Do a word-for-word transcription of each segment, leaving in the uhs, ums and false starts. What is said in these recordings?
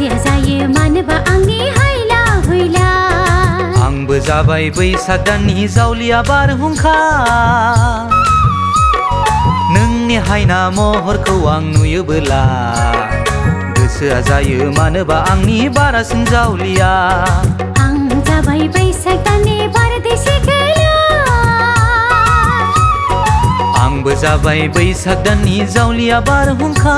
गोसोआ जायो मानोबा आंनि हायला हुइला। आंबो जाबाय बैसाग दाननि जावलिया बारहुंखा, नोंनि हायना महरखौ आं नुयोबोला गोसोआ जायो मानोबा आंनि बारासिन जावलिया। आं जाबाय बैसाग दाननि बारदैसि गोला, आंबो जाबाय बैसाग दाननि जावलिया बारहुंखा।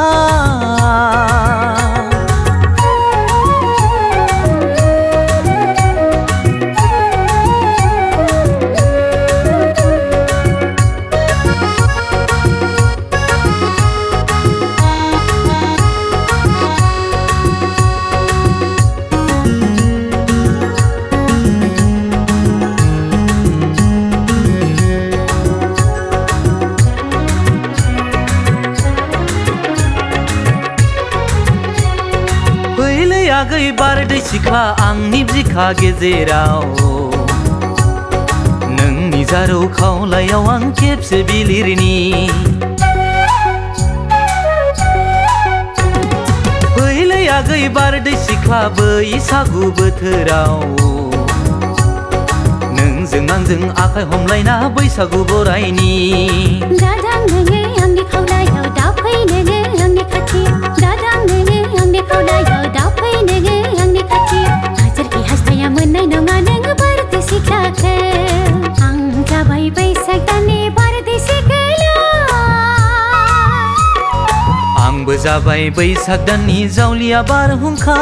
आगै बारदै सिख्ला आंनि बिखा गेजेराव, नोंनि जारौ खावलायाव आं खेबसे बिलिरनि। फैलै आगै बारदै सिख्ला बैसागु बोथोराव, नोंजों आंजों आखाइ हमलायना बैसागु बरायनि। दादां नोङो आंनि खावलायाव दा फै नोङो आंनि खाथि, दादां नोङो आंनि खावलायाव दा फै नोङो आंनि खाथि। हाजारखि हास्थाया मोननाय नङा नोङो बारदै सिख्लाखौ। आं जाबाय बैसाग दाननि बारदैसि गोला, आंबो जाबाय बैसाग दाननि जावलिया बारहुंखा।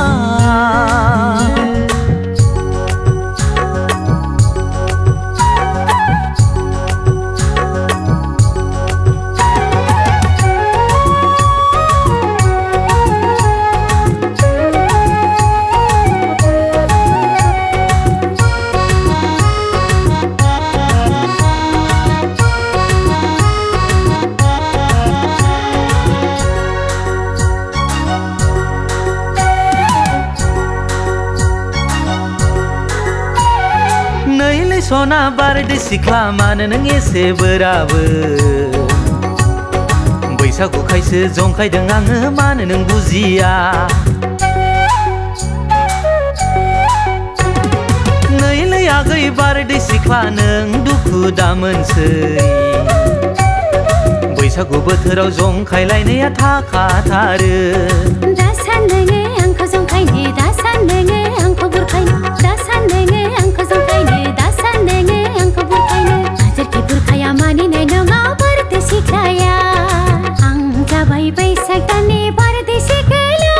सना बारदै सिख्ला मानो नों एसे बोराबो, बैसागु खायसो जंखायदों आङो मानो नों बुजिया। नैलै आगै बारदै सिख्ला नों दुखु दामोनसै, बैसागु बोथोराव जंखायलायनाया थाखाथारो। दासान नोङो आंखौ जंखायनो, दासान नोङो आंखौ बुरखायनो, दासान नोङो आंखौ जंखायनो, दासान नोङो आंखौ बुरखायनो। हाजारखि बुरखाया मानिनाय नङा बारदै सिख्लाया। आं जाबाय बैसाग दाननि बारदैसि गोला,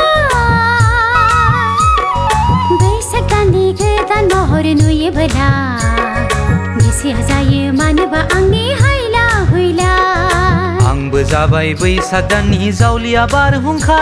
बैसाग दाननि गोदान महर नुयोबोला गोसोआ जायो मानोबा आंनि हायला हुइला। आंबो जाबाय बैसाग दाननि जावलिया बारहुंखा,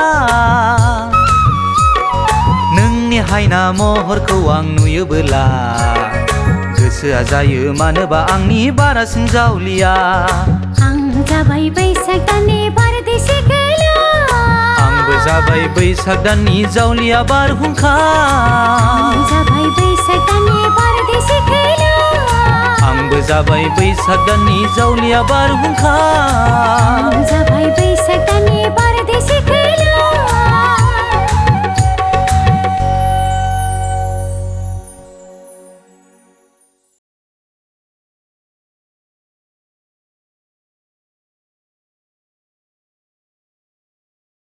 नोंनि हायना महरखौ आं नुयोबोला गोसोआ जायो मानोबा आंनि बारासिन जावलिया। आं जाबाय बैसाग दाननि बारदैसि गोला, आंबो जाबाय बैसाग दाननि जावलिया बारहुंखा। आं जाबाय बैसाग दाननि बारदैसि गोला, आंबो जाबाय बैसाग दाननि जावलिया बारहुंखा। आं जाबाय बैसाग दाननि बारदैसि गोला।